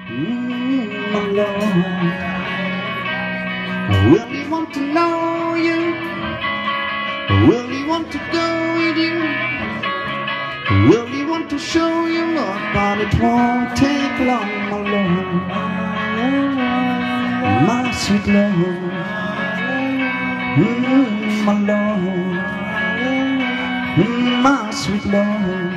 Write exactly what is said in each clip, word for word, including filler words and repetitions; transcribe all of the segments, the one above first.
Mm, my Lord, I really want to know you. I really want to go with you. I really want to show you love, but it won't take long, my Lord, my sweet Lord. Mm, my Lord, mm, my sweet Lord.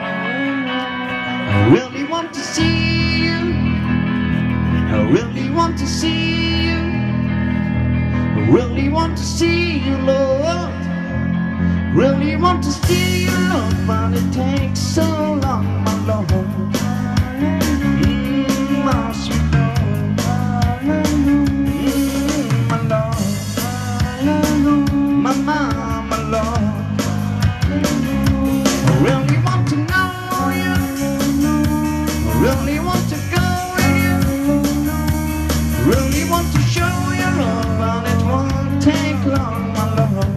I really want to see you. I really want to see you. I really want to see you, Lord. Really want to see you, Lord, but it takes so long, my Lord. Mm, my sweet Lord. Mm, my Lord. My, my, my Lord. I really want to know you. I really want to go with you. Really want to show you love, but it won't take long, my Lord.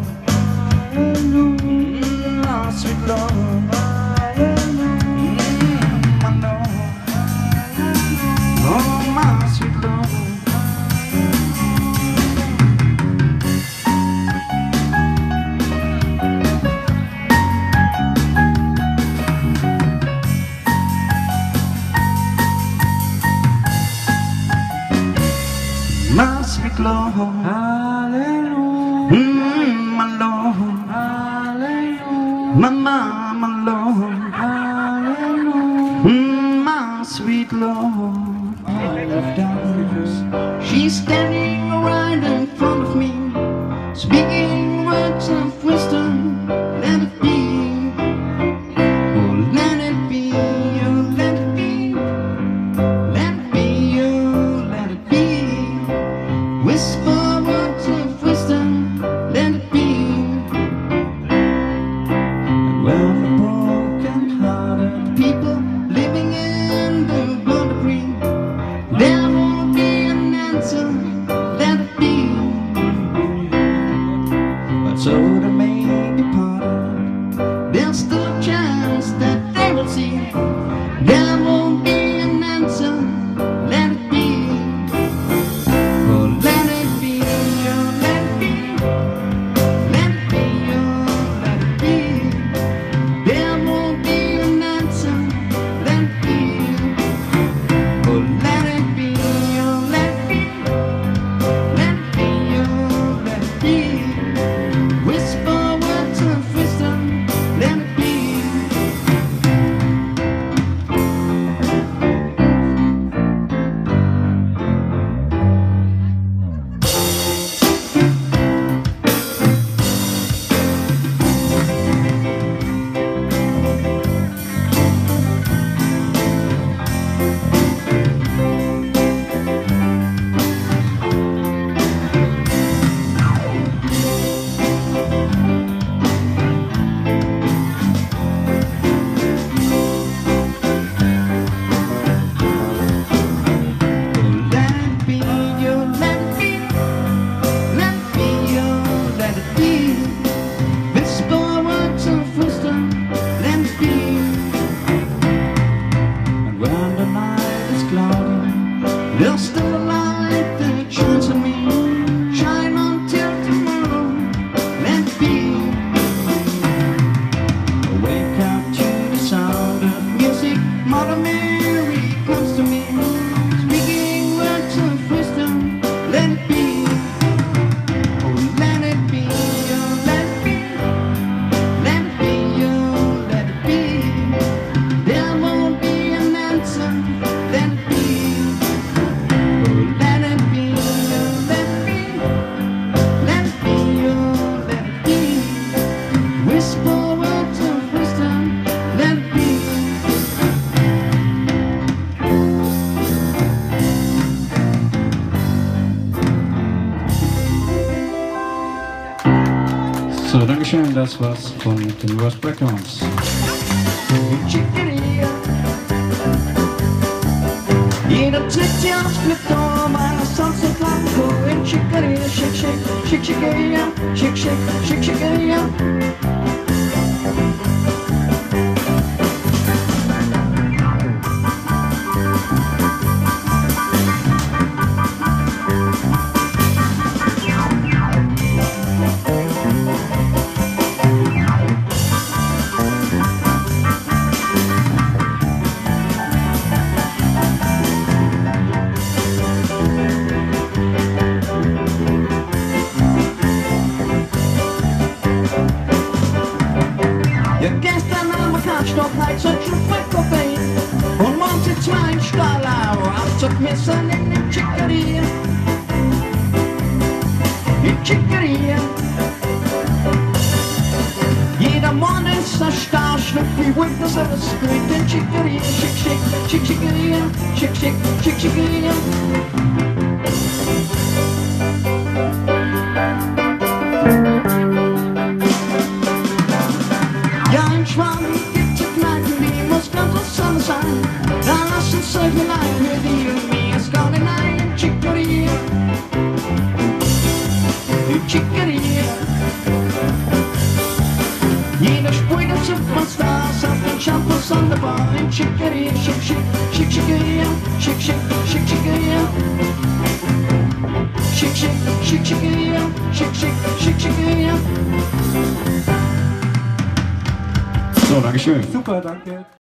Mm, my sweet Lord. Mm, my Lord. Oh, my sweet Lord. My sweet Lord, hallelujah. Mm, my Lord, hallelujah. My, my, my Lord, hallelujah. Mm, my sweet Lord. All of darkness, she's standing right in front of me, speaking words of wisdom. Let it be, oh let it be, oh let it be, let it be, oh let it be. Whisper words of wisdom, let it be. And well, the broken-hearted people living in the world agree, there won't be an answer, let it be. But so they may be parted, there's still a chance that they will see. There won't be an answer, let it be. Oh, let it be, oh, let it be. Let it be, oh, let it be. There won't be an answer, let it be. Oh, let it be, oh, let it be. Let it be, oh, let it be. Whisper words of wisdom, let it be. There's still a light that shines on me, shine until tomorrow, let it be. I wake up to the sound of music, Mother Mary comes to me, speaking words of wisdom, let it be. Oh, let it be, oh, let it be, let it be, oh, let it be. There won't be an answer, let it be. Let it be, oh, let it be, let it be, oh, let it be. Whisper words of wisdom, let it be. So, Dankeschön, das war's von den Rust Records. Jeder tritt hier aufs Glück, meiner Songs und Blanco in Chicaria, shake, shake, shake, shake, yeah, shake, shake, shake, shake, yeah. wir sind in der Chicaria. In Chicaria. Jeder Mann ist ein Starschnitt, wie Winters auf der Street in Chicaria. Schick, schick, schick, Chicaria. Schick, schick, schick, Chicaria. Ja, in Schwaben gibt's eine Kneipe, die muss ganz zusammen sein. Da lassen solche Leute für die und mir es gar nicht ein in Chicaria. In Chicaria. Jeder spielt ein Superstars auf den Shampoos an der Bar in Chicaria. Schick, schick, schick, Chicaria. Schick, schick, schick, Chicaria. Schick, schick, schick, Chicaria. Schick, schick, schick, Chicaria. So, Dankeschön. Super, danke.